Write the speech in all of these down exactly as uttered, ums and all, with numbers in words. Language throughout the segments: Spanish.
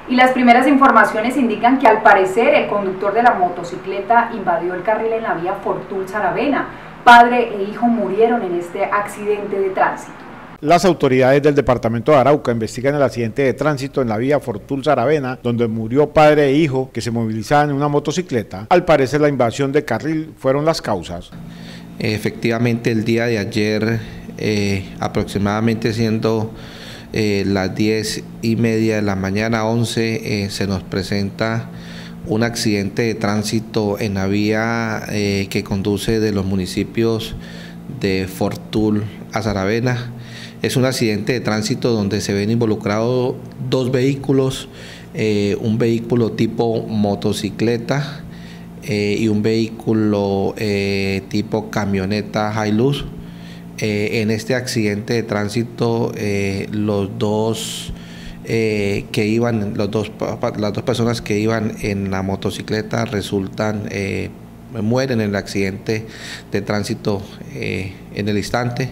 Y las primeras informaciones indican que al parecer el conductor de la motocicleta invadió el carril en la vía Fortul-Saravena. Padre e hijo murieron en este accidente de tránsito. Las autoridades del departamento de Arauca investigan el accidente de tránsito en la vía Fortul-Saravena, donde murió padre e hijo que se movilizaban en una motocicleta. Al parecer la invasión de carril fueron las causas. Efectivamente, el día de ayer, eh, aproximadamente siendo eh, las diez y media de la mañana, once, eh, se nos presenta un accidente de tránsito en la vía eh, que conduce de los municipios de Fortul a Saravena. Es un accidente de tránsito donde se ven involucrados dos vehículos, eh, un vehículo tipo motocicleta eh, y un vehículo eh, tipo camioneta Hilux. Eh, en este accidente de tránsito, eh, los dos eh, que iban, los dos, las dos personas que iban en la motocicleta resultan eh, mueren en el accidente de tránsito eh, en el instante.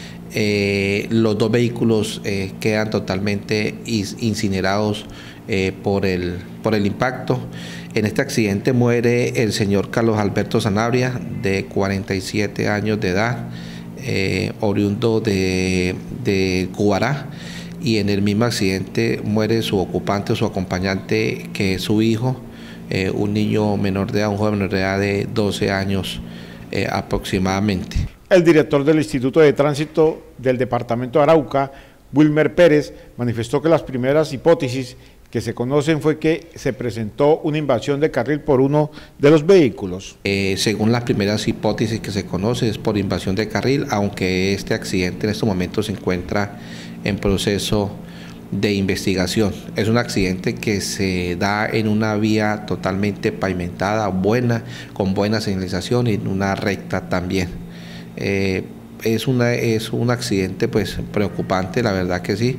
Eh, los dos vehículos eh, quedan totalmente incinerados eh, por, el, por el impacto. En este accidente muere el señor Carlos Alberto Sanabria, de cuarenta y siete años de edad, eh, oriundo de, de Cubará, y en el mismo accidente muere su ocupante o su acompañante, que es su hijo, eh, un niño menor de edad, un joven menor de edad de doce años eh, aproximadamente. El director del Instituto de Tránsito del departamento de Arauca, Wilmer Pérez, manifestó que las primeras hipótesis que se conocen fue que se presentó una invasión de carril por uno de los vehículos. Eh, según las primeras hipótesis que se conoce es por invasión de carril, aunque este accidente en estos momentos se encuentra en proceso de investigación. Es un accidente que se da en una vía totalmente pavimentada, buena, con buena señalización y en una recta también. Eh, es, una, es un accidente pues preocupante, la verdad que sí,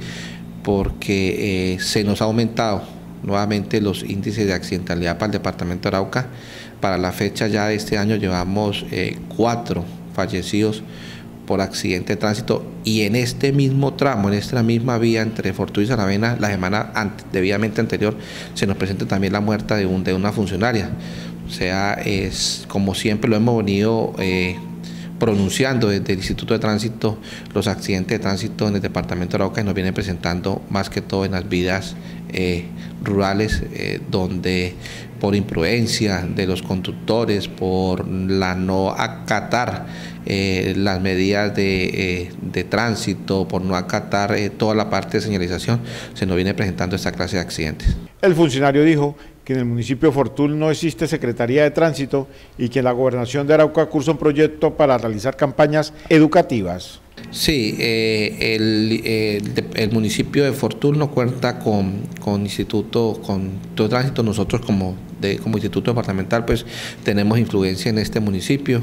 porque eh, se nos ha aumentado nuevamente los índices de accidentalidad para el departamento de Arauca. Para la fecha ya de este año llevamos eh, cuatro fallecidos por accidente de tránsito, y en este mismo tramo, en esta misma vía entre Fortul y Saravena, la semana ante, debidamente anterior, se nos presenta también la muerte de, un, de una funcionaria. O sea, es como siempre lo hemos venido eh, pronunciando desde el Instituto de Tránsito, los accidentes de tránsito en el departamento de Arauca nos vienen presentando más que todo en las vías eh, rurales, eh, donde por imprudencia de los conductores, por la no acatar eh, las medidas de, eh, de tránsito, por no acatar eh, toda la parte de señalización, se nos viene presentando esta clase de accidentes. El funcionario dijo que en el municipio de Fortul no existe Secretaría de Tránsito y que la Gobernación de Arauca cursa un proyecto para realizar campañas educativas. Sí, eh, el, el, el municipio de Fortul no cuenta con, con instituto, con todo tránsito. Nosotros como, de, como instituto departamental pues tenemos influencia en este municipio.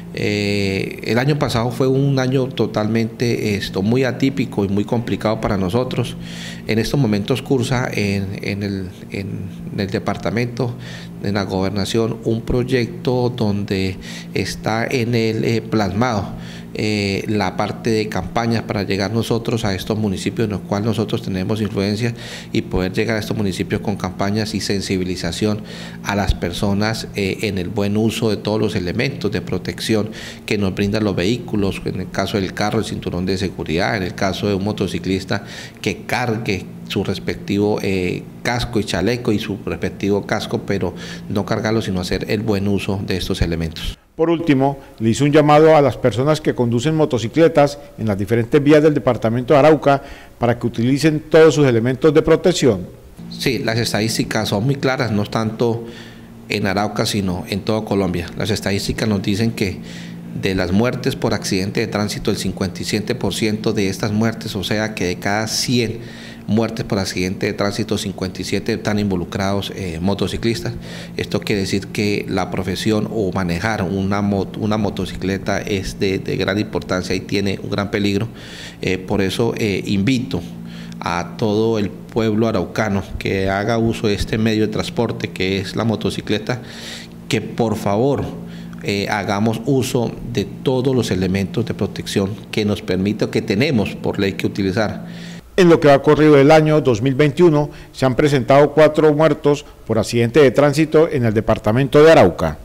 Eh, el año pasado fue un año totalmente esto, muy atípico y muy complicado para nosotros. En estos momentos cursa en, en, el, en el departamento, en la gobernación, un proyecto donde está en el eh, plasmado Eh, la parte de campañas para llegar nosotros a estos municipios en los cuales nosotros tenemos influencia y poder llegar a estos municipios con campañas y sensibilización a las personas eh, en el buen uso de todos los elementos de protección que nos brindan los vehículos, en el caso del carro, el cinturón de seguridad, en el caso de un motociclista que cargue su respectivo eh, casco y chaleco y su respectivo casco, pero no cargarlo sino hacer el buen uso de estos elementos. Por último, le hizo un llamado a las personas que conducen motocicletas en las diferentes vías del departamento de Arauca para que utilicen todos sus elementos de protección. Sí, las estadísticas son muy claras, no tanto en Arauca sino en toda Colombia. Las estadísticas nos dicen que de las muertes por accidente de tránsito, el cincuenta y siete por ciento de estas muertes, o sea que de cada cien muertes por accidente de tránsito, cincuenta y siete están involucrados eh, motociclistas. Esto quiere decir que la profesión o manejar una, mot una motocicleta es de, de gran importancia y tiene un gran peligro. Eh, por eso eh, invito a todo el pueblo araucano que haga uso de este medio de transporte que es la motocicleta, que por favor eh, hagamos uso de todos los elementos de protección que nos permite, que tenemos por ley que utilizar. En lo que va corrido del año dos mil veintiuno, se han presentado cuatro muertos por accidente de tránsito en el departamento de Arauca.